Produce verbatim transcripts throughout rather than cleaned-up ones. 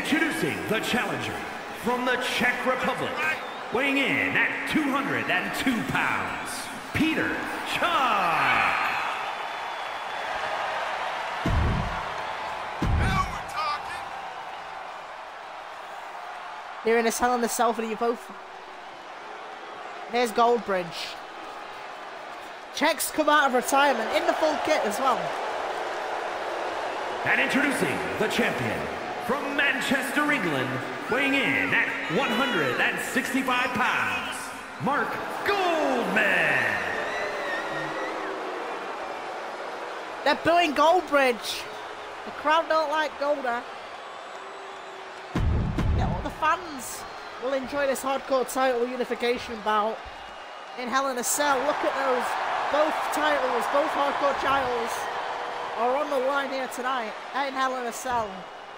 Introducing the challenger from the Czech Republic, weighing in at two hundred two pounds, Petr. Here in this Hell in a Cell for you both. There's Goldbridge. Czechs come out of retirement in the full kit as well. And introducing the champion from Manchester, England, weighing in at one hundred sixty-five pounds, Mark Goldman. They're booing Goldbridge. The crowd don't like Golder. The fans will enjoy this hardcore title unification bout in Hell in a Cell. Look at those. Both titles, both hardcore titles are on the line here tonight in Hell in a Cell.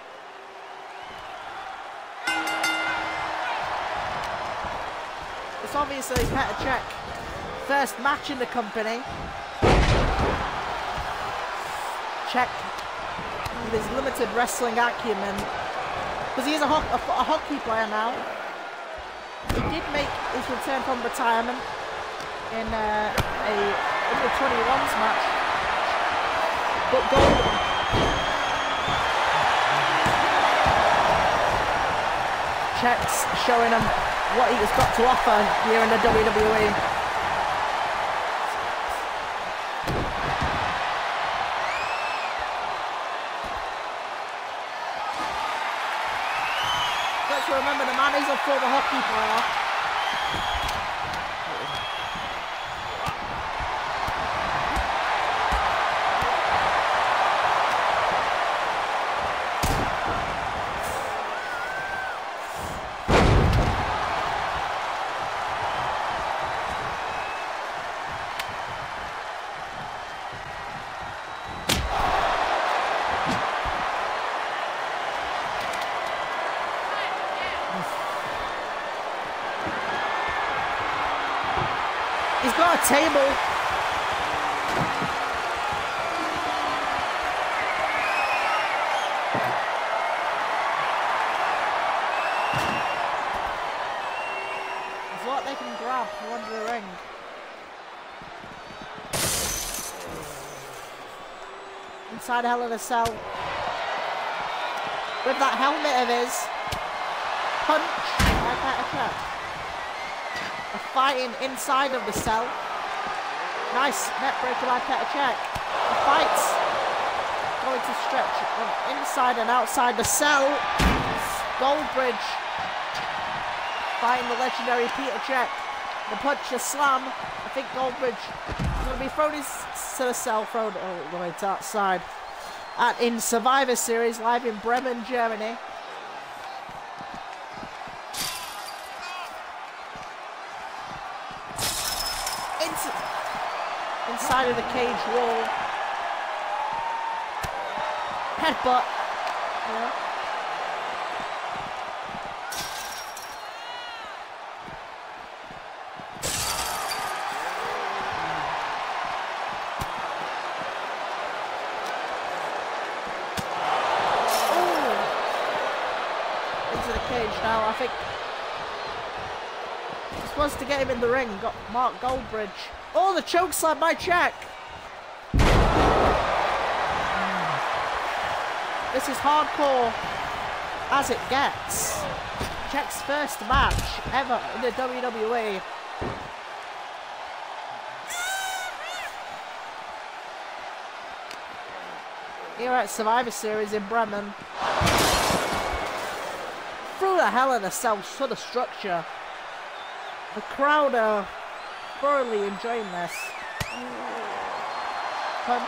It's obviously Petr Cech. First match in the company. Cech with his limited wrestling acumen. Because he is a, ho a, a hockey player now. He did make his return from retirement in uh, a under twenty-ones match. But Gold... Cech's showing him what he's got to offer here in the W W E. Remember, the man is a former hockey player. He's got a table. There's what they can grab from under the ring. Inside Hell in a Cell. With that helmet of his. Punch by Petr Cech. Fighting inside of the cell. Nice net breaker by Petr Cech. The fight's going to stretch from inside and outside the cell. Goldbridge fighting the legendary Petr Cech. The punch, the slam. I think Goldbridge is going to be thrown into the cell, thrown all the way to outside. At in Survivor Series, live in Bremen, Germany. Inside of the cage wall. Headbutt. Yeah. Ooh. Into the cage now, I think. He's supposed to get him in the ring. Got Mark Goldbridge. Oh, the choke slam by Cech. This is hardcore as it gets. Cech's first match ever in the W W E. Here at Survivor Series in Bremen. Through the Hell in a Cell sort of structure. The crowd are thoroughly enjoying this. Punch.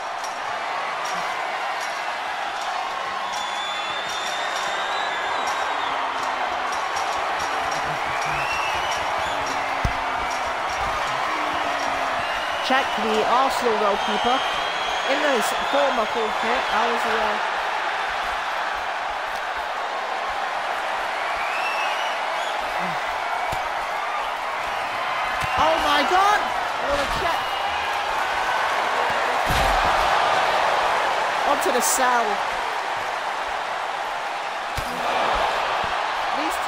Cech, the Arsenal goalkeeper, in his former full kit. I was uh, oh my God! Oh, Cech onto the cell.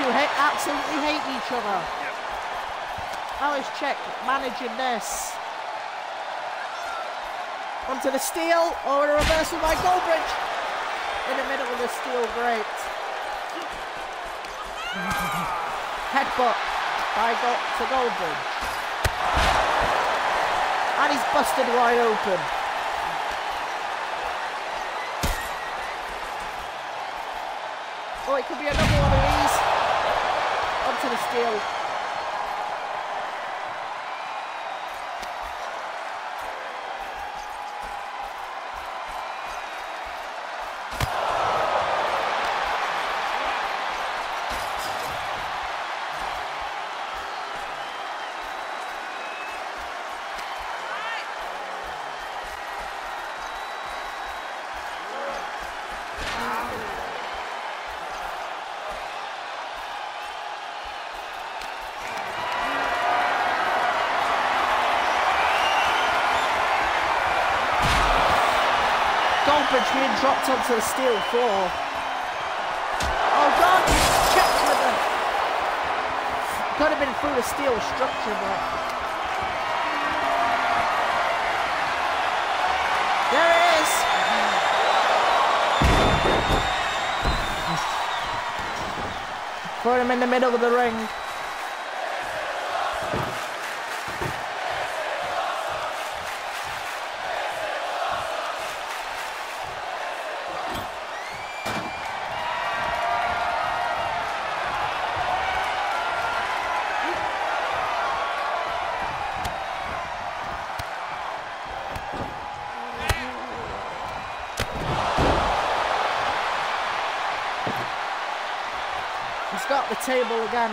hate, absolutely hate each other. How is cech managing this? Onto the steel, or a reversal by Goldbridge. In the middle of the steel grate. Headbutt by Go to Goldbridge. And he's busted wide open. Oh, it could be another one of these. Onto the steel. Goldbridge being dropped onto the steel floor. Oh God, cech with the... Could have been through the steel structure, but... There it is! Put him in the middle of the ring. He's got the table again.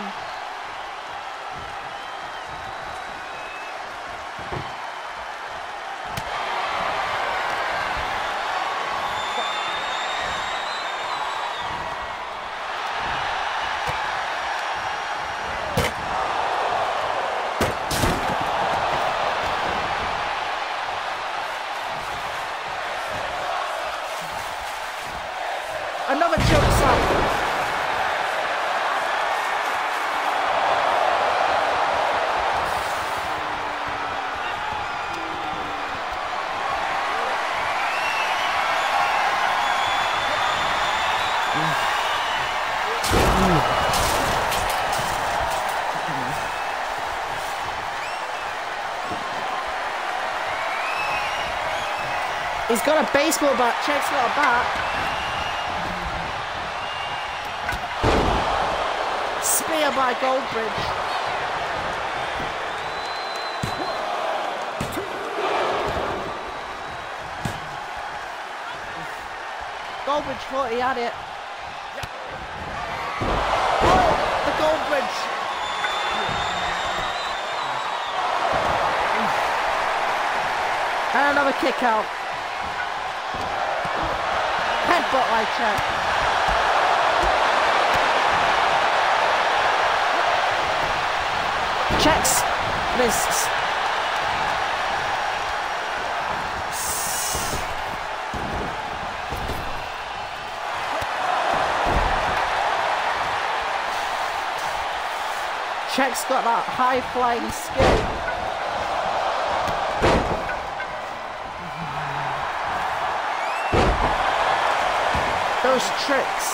Another choke slam. He's got a baseball bat. Cech's got a bat. Spear by Goldbridge. Goldbridge thought he had it. Oh, the Goldbridge. And another kick out. Headbutt by cech. Cech's missed. Cech's got that high flying skill. Those tricks.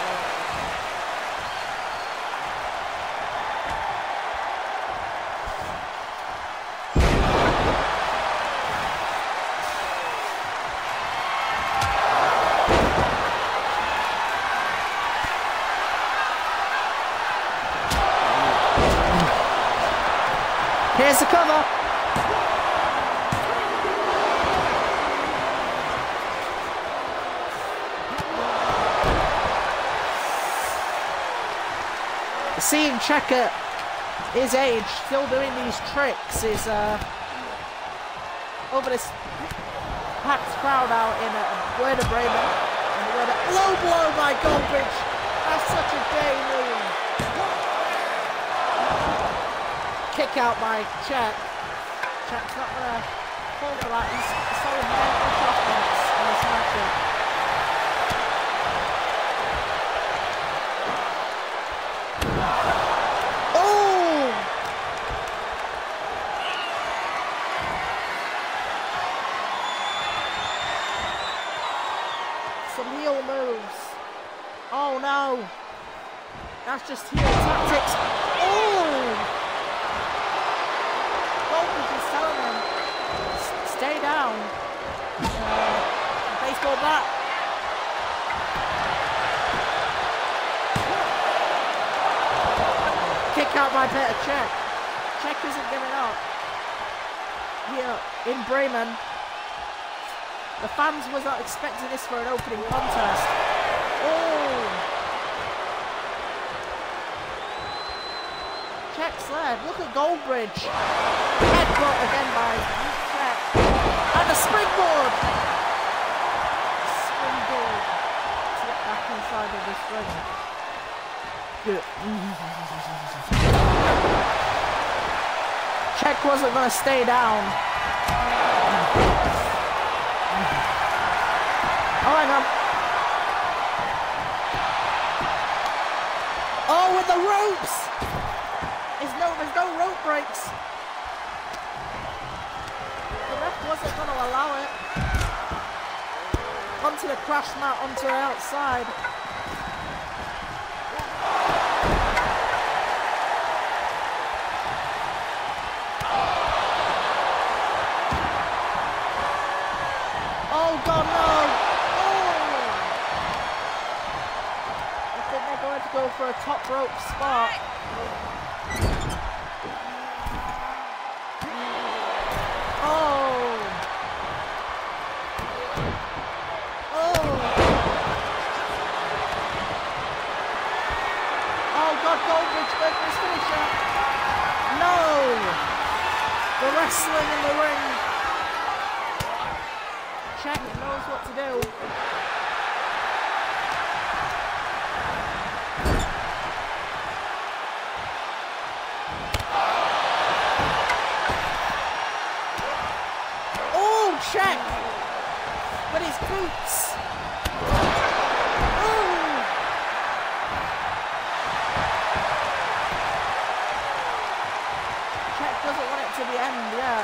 Here's the cover. Seeing cech at his age still doing these tricks is uh, over this packed crowd out in uh, Werder Bremen. And the Werder low blow by Goldbridge. That's such a day move. Kick out by cech. Cech's not gonna fall for that. He's solid mental toughness in this matchup. still moves. Oh no. That's just heel tactics. Oh! Goldbridge is telling him, stay down. Uh, baseball bat. Kick out by Petr. Cech. Cech isn't giving up. Here in Bremen. The fans was not expecting this for an opening contest. Oh! Cech's led. Look at Goldbridge. Headbutt again by Cech. And a springboard! Springboard. To get back inside of this ring. Good. Cech wasn't going to stay down. Oh, hang on. Oh, with the ropes! There's no, there's no rope breaks. The ref wasn't going to allow it. Onto the crash mat, onto the outside. Oh God, no! To go for a top rope spot. Oh! Oh! Oh God, Goldbridge going for his finisher. No! The wrestling in the ring. Cech knows what to do. Cech with his boots. Ooh. Cech doesn't want it to be end yet.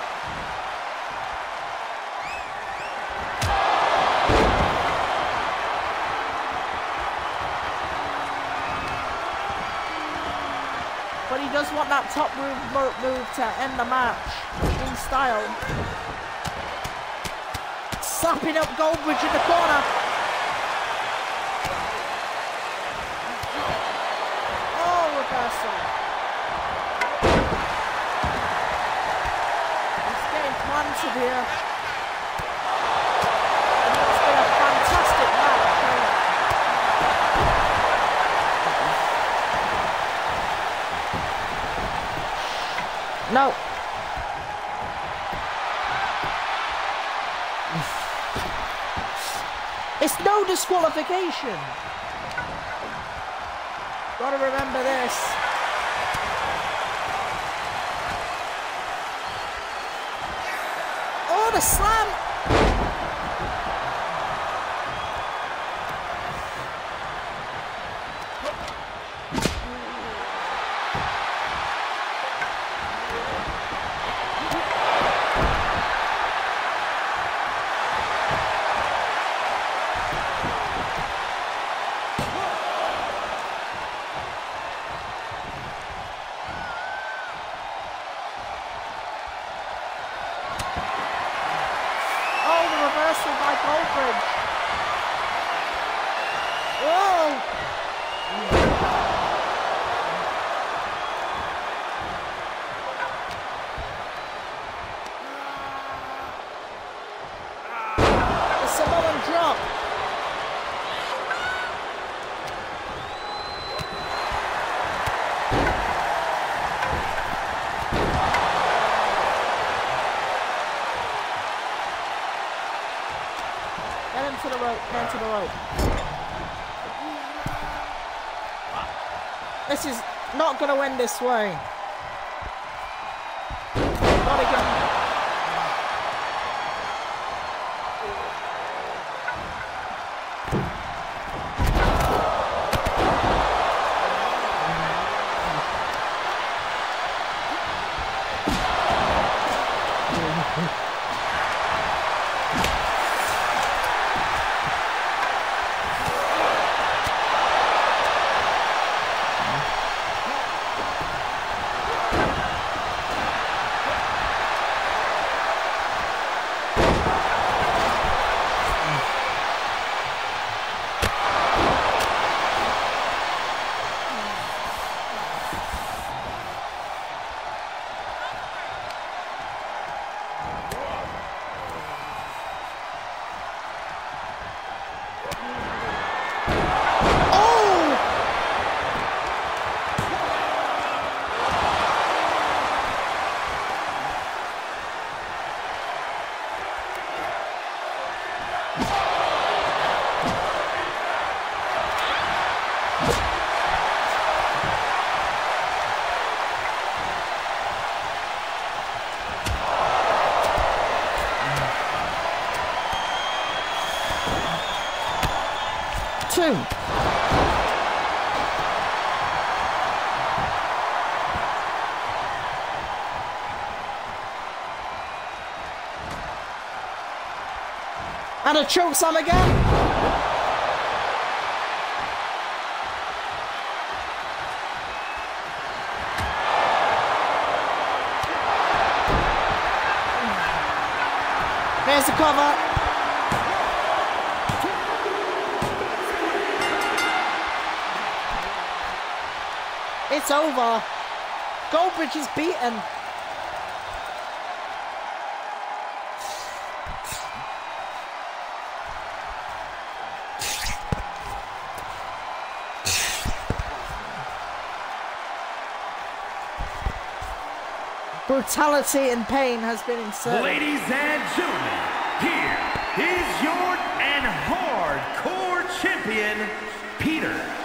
But he does want that top move, move to end the match in style. Slapping up Goldbridge in the corner. Oh, reversal. It's getting planted here. And it's been a fantastic match. No. It's no disqualification. Gotta remember this. Oh, the slam. By Goldbridge. Whoa! The Samoan drop. To the rope, down to the rope. This is not going to end this way. Not again. two. And a chokeslam again. Here's the cover. It's over. Goldbridge is beaten. Brutality and pain has been inserted. Ladies and gentlemen, here is your and hardcore champion, Petr.